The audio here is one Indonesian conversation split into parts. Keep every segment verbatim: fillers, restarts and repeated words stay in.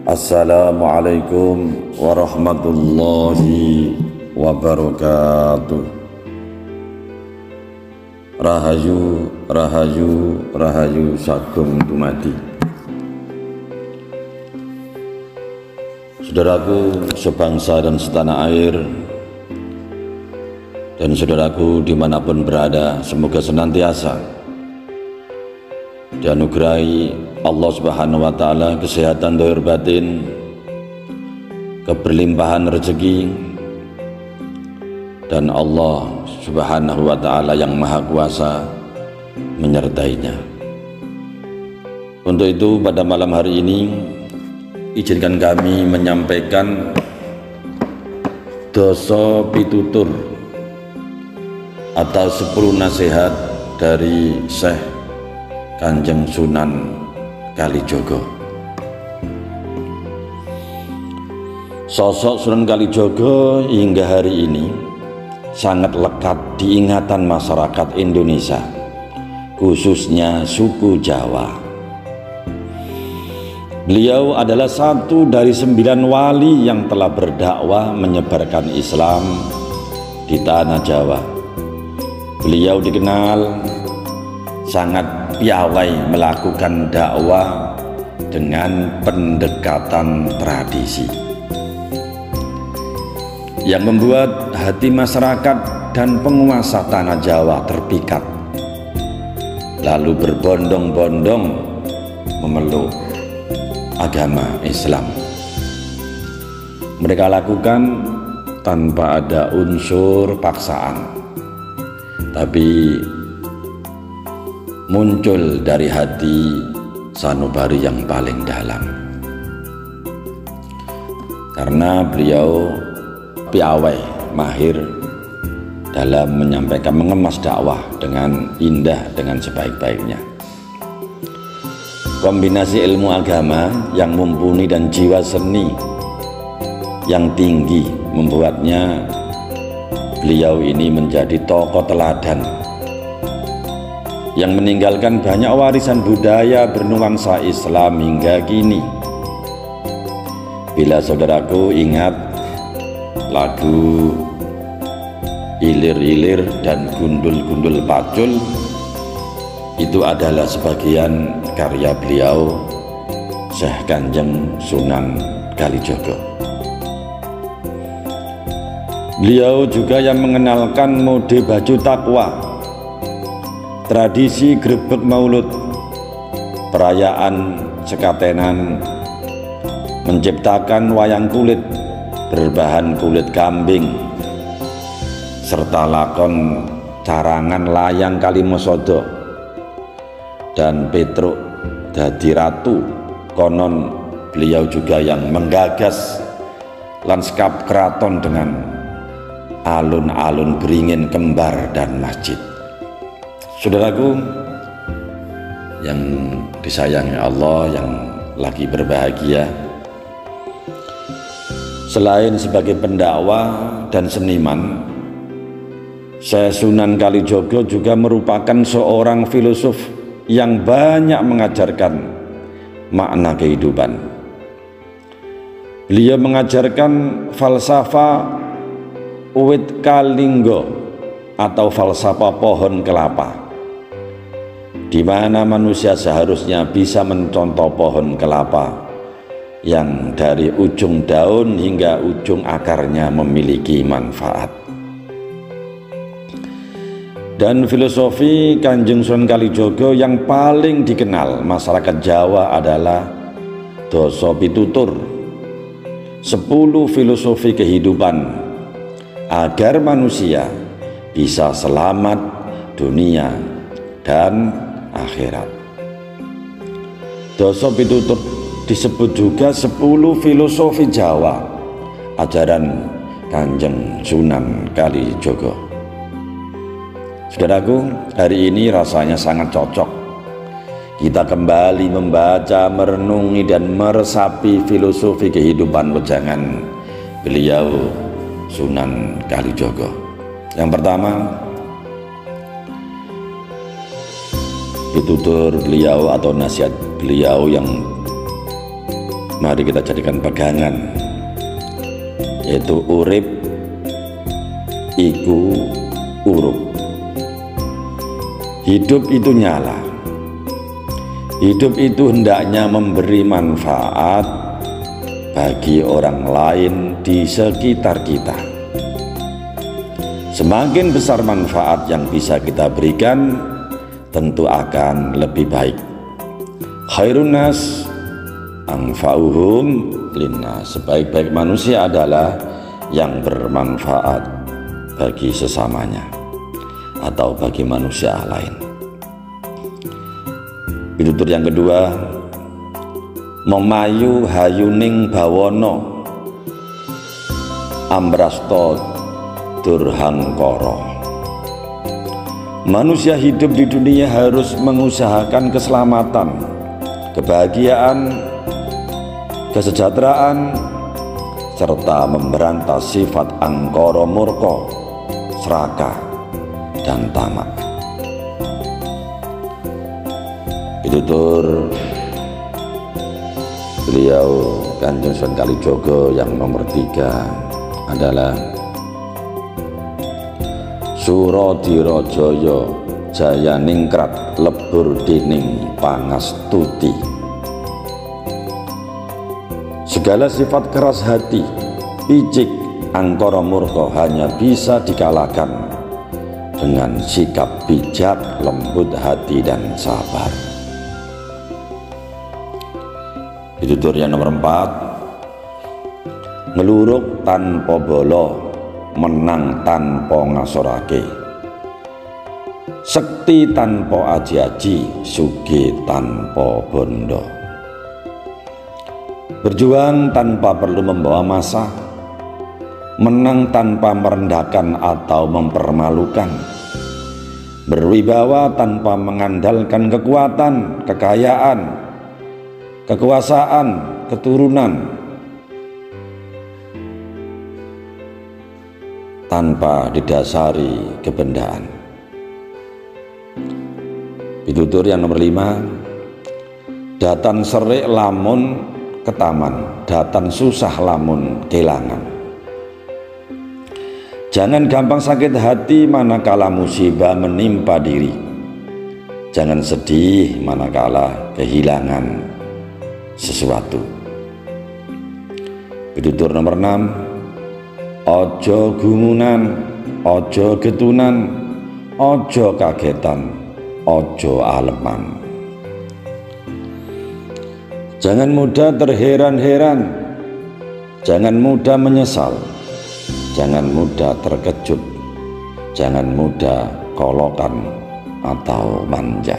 Assalamualaikum warahmatullahi wabarakatuh. Rahayu, rahayu, rahayu sagung dumadi. Saudaraku sebangsa dan setanah air, dan saudaraku dimanapun berada, semoga senantiasa dianugerahi Allah Subhanahu wa Ta'ala kesehatan dohir batin, keberlimpahan rezeki, dan Allah Subhanahu wa Ta'ala yang Maha Kuasa menyertainya. Untuk itu pada malam hari ini izinkan kami menyampaikan doso pitutur atau sepuluh nasihat dari Syekh Kanjeng Sunan Kalijogo. Sosok Sunan Kalijogo hingga hari ini sangat lekat diingatan masyarakat Indonesia, khususnya suku Jawa. Beliau adalah satu dari sembilan wali yang telah berdakwah menyebarkan Islam di tanah Jawa. Beliau dikenal sangat piawai melakukan dakwah dengan pendekatan tradisi yang membuat hati masyarakat dan penguasa tanah Jawa terpikat, lalu berbondong-bondong memeluk agama Islam. Mereka lakukan tanpa ada unsur paksaan, tapi muncul dari hati sanubari yang paling dalam, karena beliau piawai mahir dalam menyampaikan, mengemas dakwah dengan indah, dengan sebaik-baiknya. Kombinasi ilmu agama yang mumpuni dan jiwa seni yang tinggi membuatnya beliau ini menjadi tokoh teladan yang meninggalkan banyak warisan budaya bernuansa Islam hingga kini. Bila saudaraku ingat lagu Ilir-ilir dan Gundul-gundul pacul, itu adalah sebagian karya beliau Syekh Kanjeng Sunan Kalijogo. Beliau juga yang mengenalkan mode baju takwa, tradisi grebeg maulud, perayaan sekatenan, menciptakan wayang kulit berbahan kulit kambing, serta lakon carangan layang Kalimosodo dan Petruk dadi ratu. Konon beliau juga yang menggagas lanskap keraton dengan alun-alun beringin kembar dan masjid. Saudaraku yang disayangi Allah, yang lagi berbahagia, selain sebagai pendakwah dan seniman, Syekh Sunan Kalijogo juga merupakan seorang filosof yang banyak mengajarkan makna kehidupan. Beliau mengajarkan falsafah Uwit Kalinggo atau falsafah pohon kelapa, di mana manusia seharusnya bisa mencontoh pohon kelapa yang dari ujung daun hingga ujung akarnya memiliki manfaat. Dan filosofi Kanjeng Sunan Kalijogo yang paling dikenal masyarakat Jawa adalah doso pitutur, sepuluh filosofi kehidupan agar manusia bisa selamat dunia dan akhirat. Doso pitutur disebut juga sepuluh filosofi Jawa, ajaran Kanjeng Sunan Kalijogo. Saudaraku, hari ini rasanya sangat cocok kita kembali membaca, merenungi, dan meresapi filosofi kehidupan wejangan beliau Sunan Kalijogo. Yang pertama, pitutur beliau atau nasihat beliau yang mari kita jadikan pegangan, yaitu urip iku urup. Hidup itu nyala, hidup itu hendaknya memberi manfaat bagi orang lain di sekitar kita. Semakin besar manfaat yang bisa kita berikan, tentu akan lebih baik. Khairun nas anfa'uhum linnas. Sebaik-baik manusia adalah yang bermanfaat bagi sesamanya atau bagi manusia lain. Pitutur yang kedua, memayu hayuning bawono ambrasto durhangkara. Manusia hidup di dunia harus mengusahakan keselamatan, kebahagiaan, kesejahteraan, serta memberantas sifat angkara murka, serakah, dan tamak. Pitutur beliau Kanjeng Sunan Kalijaga yang nomor tiga adalah Suradira Jaya jaya ningkrat lebur dening pangastuti. Segala sifat keras hati, picik, angkara murka hanya bisa dikalahkan dengan sikap bijak, lembut hati, dan sabar. Pitutur yang nomor empat, ngeluruk tanpa bolo, menang tanpa ngasorake, sekti tanpa aji-aji, sugih tanpa bondo. Berjuang tanpa perlu membawa massa, menang tanpa merendahkan atau mempermalukan, berwibawa tanpa mengandalkan kekuatan, kekayaan, kekuasaan, keturunan, tanpa didasari kebendaan. Pitutur yang nomor lima, datan serik lamun ketaman, datan susah lamun kelangan. Jangan gampang sakit hati manakala musibah menimpa diri. Jangan sedih manakala kehilangan sesuatu. Pitutur nomor enam, ojo gumunan, ojo getunan, ojo kagetan, ojo aleman. Jangan mudah terheran-heran, jangan mudah menyesal, jangan mudah terkejut, jangan mudah kolokan atau manja.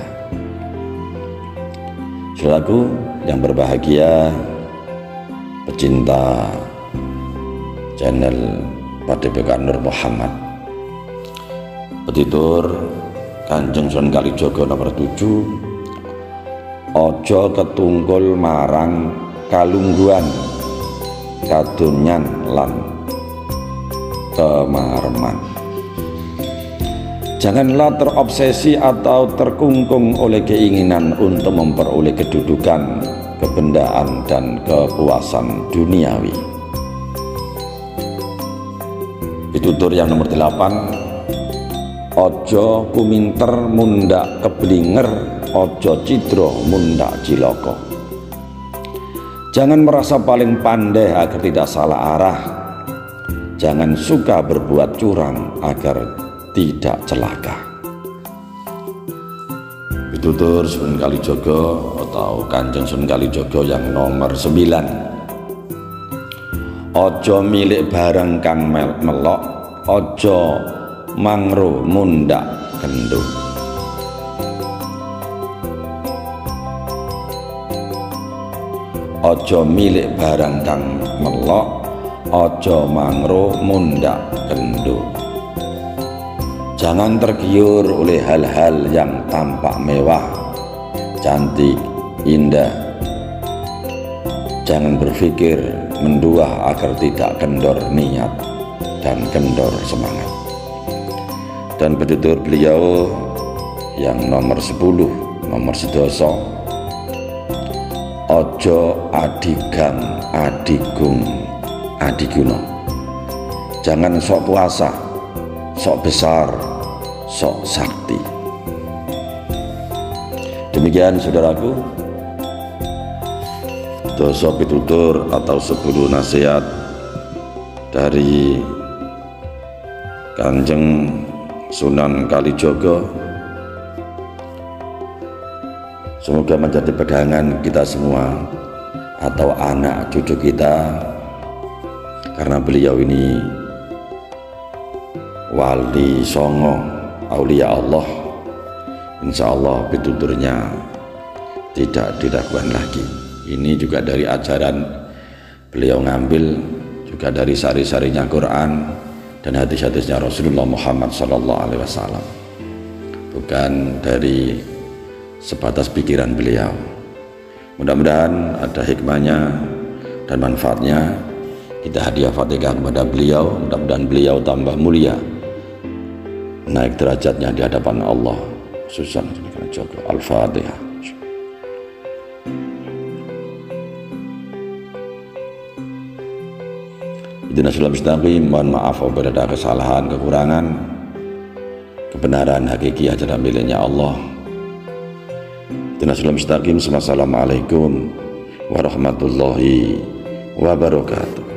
Saudaraku yang berbahagia, pecinta channel Padepokan Nur Muhammad, petitur Kanjeng Sunan Kalijaga nomor tujuh, ojo ketunggul marang kalungguhan, kadonyan lan kemareman. Janganlah terobsesi atau terkungkung oleh keinginan untuk memperoleh kedudukan, kebendaan, dan kepuasan duniawi. Pitutur yang nomor delapan, ojo kuminter mundak keblinger, ojo cidro mundak ciloko. Jangan merasa paling pandai agar tidak salah arah. Jangan suka berbuat curang agar tidak celaka. Pitutur Sunan Kalijaga atau Kanjeng Sunan Kalijaga yang nomor sembilan, ojo milik barang kang melok, ojo mangro mundak kendung. Ojo milik barang kang melok, ojo mangro mundak kendung. Jangan tergiur oleh hal-hal yang tampak mewah, cantik, indah. Jangan berpikir mendua agar tidak kendor niat dan kendor semangat. Dan pitutur beliau yang nomor sepuluh, nomor sedoso, ojo adigang adigung adiguna. Jangan sok puasa, sok besar, sok sakti. Demikian saudaraku, dosa pitutur atau sepuluh nasihat dari Kanjeng Sunan Kalijaga semoga menjadi pegangan kita semua atau anak cucu kita, karena beliau ini wali songo aulia Allah. Insya Allah pituturnya tidak diragukan lagi. Ini juga dari ajaran beliau, ngambil juga dari sari-sarinya Quran dan hadis-hadisnya Rasulullah Muhammad Sallallahu Alaihi Wasallam, bukan dari sebatas pikiran beliau. Mudah-mudahan ada hikmahnya dan manfaatnya. Kita hadiah Fatihah kepada beliau, mudah-mudahan beliau tambah mulia, naik derajatnya di hadapan Allah. Susan Al-Fatihah. Idina sulam mustaqim, mohon maaf apabila ada kesalahan, kekurangan. Kebenaran hakiki adalah miliknya Allah. Idina sulam mustaqim. Wassalamualaikum warahmatullahi wabarakatuh.